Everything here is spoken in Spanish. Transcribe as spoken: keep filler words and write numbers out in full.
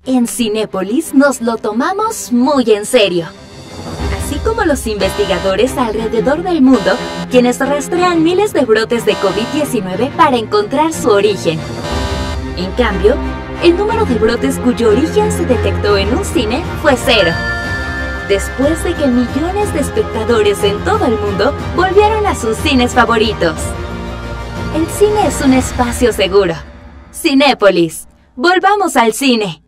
En Cinépolis nos lo tomamos muy en serio, así como los investigadores alrededor del mundo, quienes rastrean miles de brotes de COVID diecinueve para encontrar su origen. En cambio, el número de brotes cuyo origen se detectó en un cine fue cero, después de que millones de espectadores en todo el mundo volvieron a sus cines favoritos. El cine es un espacio seguro. Cinépolis, volvamos al cine.